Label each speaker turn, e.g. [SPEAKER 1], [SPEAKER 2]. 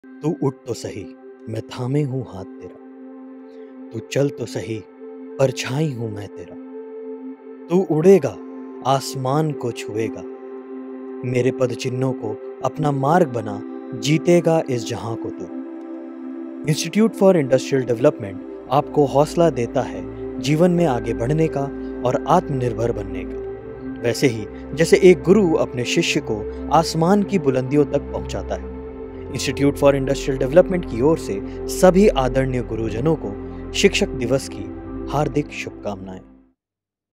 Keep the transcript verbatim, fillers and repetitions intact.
[SPEAKER 1] तू उठ तो सही, मैं थामे हूँ हाथ तेरा। तू चल तो सही, परछाई हूँ मैं तेरा। तू उड़ेगा, आसमान को छुएगा। मेरे पद चिन्हों को अपना मार्ग बना, जीतेगा इस जहां को तू। इंस्टीट्यूट फॉर इंडस्ट्रियल डेवलपमेंट आपको हौसला देता है जीवन में आगे बढ़ने का और आत्मनिर्भर बनने का। वैसे ही जैसे एक गुरु अपने शिष्य को आसमान की बुलंदियों तक पहुंचाता है, इंस्टीट्यूट फॉर इंडस्ट्रियल डेवलपमेंट की ओर से सभी आदरणीय गुरुजनों को शिक्षक दिवस की हार्दिक शुभकामनाएं।